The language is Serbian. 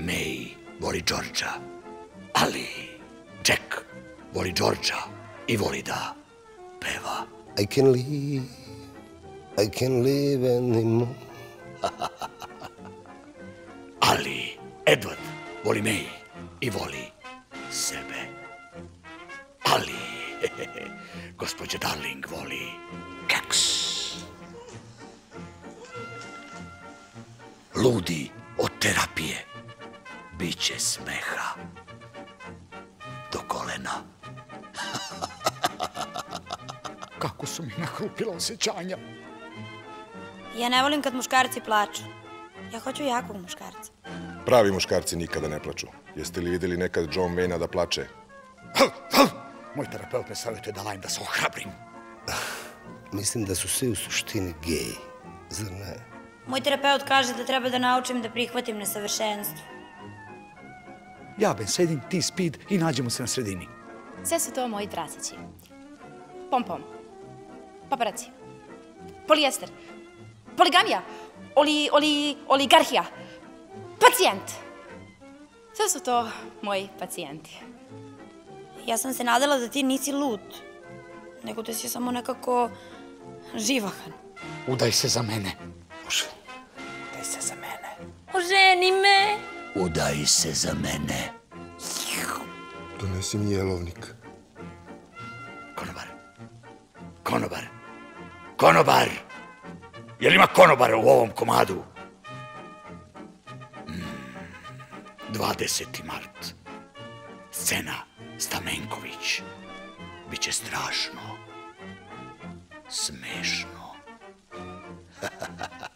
May voli Đorđa, ali Jack voli Đorđa i voli da peva. I can't live anymore. Ali Edward voli May i voli sebe. Ali gospođa Darling voli keks. Ludi od terapije. Biće smeha do kolena. Kako su mi nahrupila osjećanja. Ja ne volim kad muškarci plaču. Ja hoću jakog muškarca. Pravi muškarci nikada ne plaču. Jeste li videli nekad John Wayne-a da plače? Moj terapeut me savjetuje da lajem da se ohrabrim. Mislim da su svi u suštini geji, zar ne? Moj terapeut kaže da treba da naučim da prihvatim nesavršenstvo. Ja ben sedim, ti speed i nađemo se na sredini. Sve su to moji trasići. Pom-pom. Paparaci. Polijester. Poligamija. Oligarhija. Pacijent. Sve su to moji pacijenti. Ja sam se nadala da ti nisi lud, nego da si samo nekako živahan. Udaj se za mene. Može. Daj se za mene. Oženi me! Udaj se za mene. Donesi mi jelovnik. Konobar. Konobar. Konobar! Jel ima konobara u ovom komadu? 20. mart. Scena Stamenković. Biće strašno. Smešno.